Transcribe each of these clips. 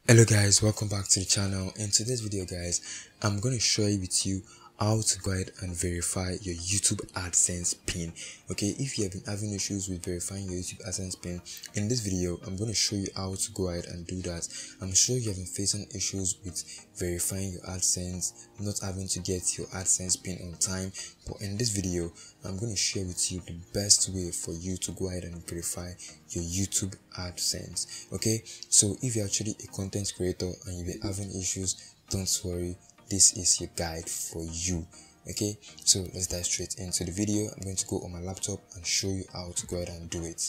Hello guys, welcome back to the channel. In today's video guys, I'm going to share with you how to go ahead and verify your YouTube AdSense pin. Okay, if you have been having issues with verifying your YouTube AdSense pin, in this video I'm going to show you how to go ahead and do that. I'm sure you have been facing issues with verifying your AdSense, not having to get your AdSense pin on time, but in this video I'm going to share with you the best way for you to go ahead and verify your YouTube AdSense. Okay, so if you're actually a content creator and you've been having issues, don't worry, this is your guide for you. Okay, so let's dive straight into the video. I'm going to go on my laptop and show you how to go ahead and do it.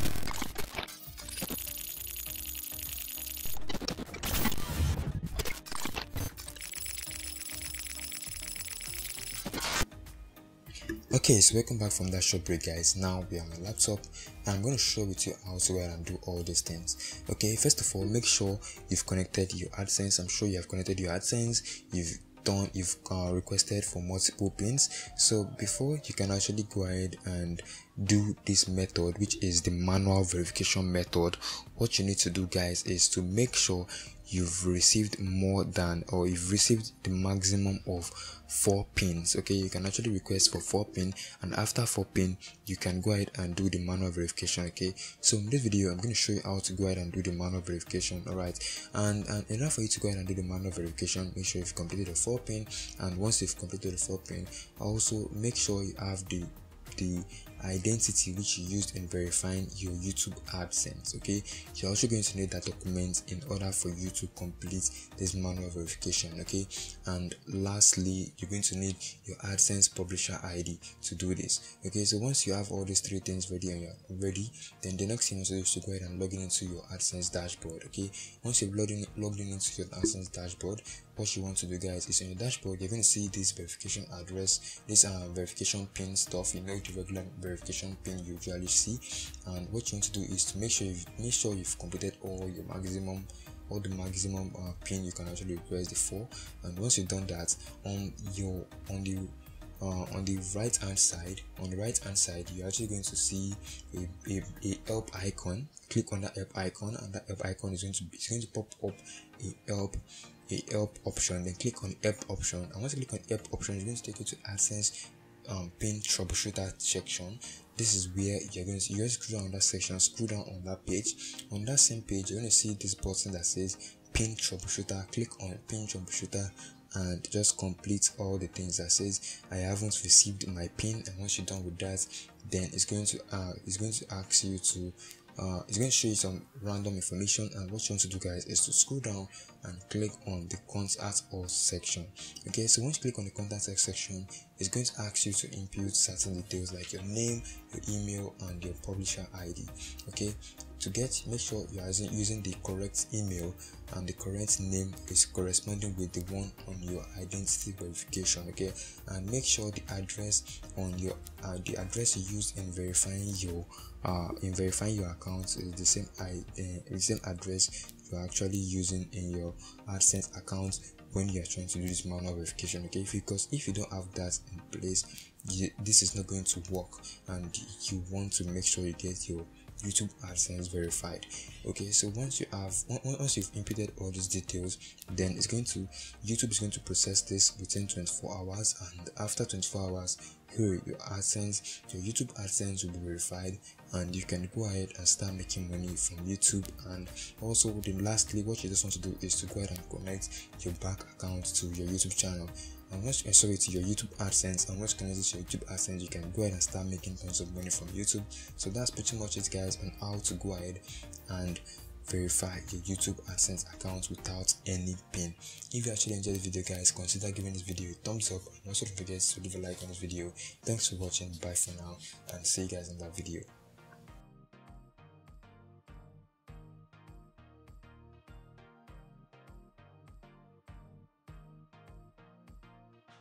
Okay, so welcome back from that short break guys. Now we are on my laptop and I'm going to show with you how to go ahead and do all these things. Okay, first of all, make sure you've connected your AdSense. I'm sure you have connected your AdSense. You've requested for multiple pins. So before you can actually go ahead and do this method, which is the manual verification method, what you need to do guys is to make sure you've received more than, or you've received the maximum of 4 pins. Okay, you can actually request for 4 pin, and after 4 pin you can go ahead and do the manual verification. Okay, so in this video I'm going to show you how to go ahead and do the manual verification. All right, and in order for you to go ahead and do the manual verification, make sure you've completed the 4 pin, and once you've completed the 4 pin, also make sure you have the identity which you used in verifying your YouTube AdSense. Okay, you're also going to need that document in order for you to complete this manual verification. Okay, and lastly you're going to need your AdSense publisher ID to do this. Okay, so once you have all these 3 things ready and you're ready, then the next thing you is to go ahead and log in into your AdSense dashboard. Okay, once you've logged in into your AdSense dashboard, what you want to do guys is on your dashboard you're going to see this verification address, this verification pin stuff, you know, the regular verification pin you usually see. And what you want to do is to make sure you've completed all the maximum pin you can actually request the 4. And once you've done that, on the right hand side, you're actually going to see a help icon. Click on that help icon, and that help icon is going to pop up a help option. Then click on help option, and once you click on help option, it's going to take you to AdSense pin troubleshooter section. This is where you're going to scroll down on that section, scroll down on that page. On that same page you're going to see this button that says pin troubleshooter. Click on pin troubleshooter and just complete all the things that says I haven't received my pin. And once you're done with that, then it's going to ask you to it's going to show you some random information, and what you want to do guys is to scroll down and click on the contact us section. Okay, so once you click on the contact us section, it's going to ask you to input certain details like your name, your email, and your publisher ID. Okay, make sure you are using the correct email and the correct name is corresponding with the one on your identity verification. Okay, and make sure the address on your the address you used in verifying your account is the same address you're actually using in your AdSense account when you are trying to do this manual verification. Okay, because if you don't have that in place, this is not going to work, and you want to make sure you get your YouTube AdSense verified. Okay, so once you've inputted all these details, then YouTube is going to process this within 24 hours, and after 24 hours your YouTube AdSense will be verified, and you can go ahead and start making money from YouTube. And also lastly, what you just want to do is to go ahead and connect your bank account to your YouTube channel. And once to your YouTube AdSense, and once you connect it to your YouTube AdSense, you can go ahead and start making tons of money from YouTube. So that's pretty much it guys on how to go ahead and verify your YouTube AdSense account without any pin. If you actually enjoyed this video guys, consider giving this video a thumbs up, and also don't forget to leave a like on this video. Thanks for watching, bye for now, and see you guys in that video.